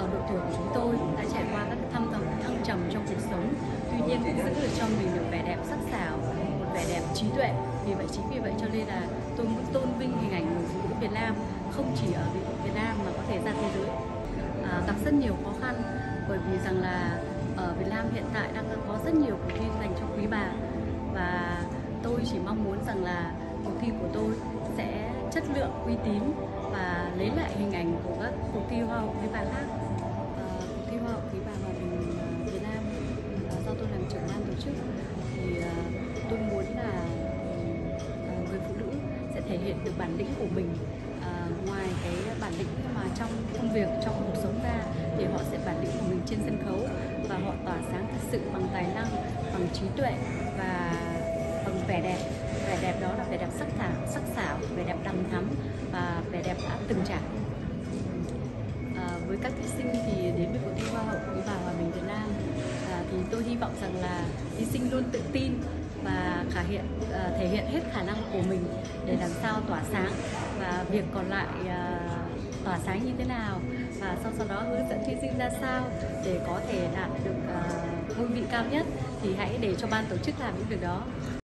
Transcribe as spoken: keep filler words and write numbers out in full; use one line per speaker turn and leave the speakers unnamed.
đội tuyển của chúng tôi đã trải qua các thăng trầm thăng trầm trong cuộc sống, tuy nhiên cũng giữ được cho mình được vẻ đẹp sắc sảo, một vẻ đẹp trí tuệ. Vì vậy chính vì vậy cho nên là tôi muốn tôn vinh hình ảnh người phụ nữ Việt Nam không chỉ ở Việt Nam mà có thể ra thế giới. À, gặp rất nhiều khó khăn bởi vì rằng là ở Việt Nam hiện tại đang có rất nhiều cuộc thi dành cho quý bà, và tôi chỉ mong muốn rằng là cuộc thi của tôi sẽ chất lượng, uy tín và lấy lại hình ảnh của các cuộc thi hoa hậu quý bà khác. À, cuộc thi hoa hậu quý bà hòa bình Việt Nam à, do tôi làm trưởng ban tổ chức thì à, tôi muốn là à, người phụ nữ sẽ thể hiện được bản lĩnh của mình. À, ngoài cái bản lĩnh mà trong công việc, trong cuộc sống ra thì họ sẽ bản lĩnh của mình trên sân khấu và họ tỏa sáng thật sự bằng tài năng, bằng trí tuệ và bằng vẻ đẹp. Vẻ đẹp đó là vẻ đẹp sắc sảo, sắc sảo, vẻ đẹp đằm thắm và vẻ đẹp đã từng trải. À, với các thí sinh thì đến với cuộc thi Hoa hậu quý bà hòa bình Việt Nam à, thì tôi hy vọng rằng là thí sinh luôn tự tin và khả hiện à, thể hiện hết khả năng của mình để làm sao tỏa sáng, và việc còn lại à, tỏa sáng như thế nào và sau sau đó hướng dẫn thí sinh ra sao để có thể đạt được à, ngôi vị cao nhất thì hãy để cho ban tổ chức làm những việc đó.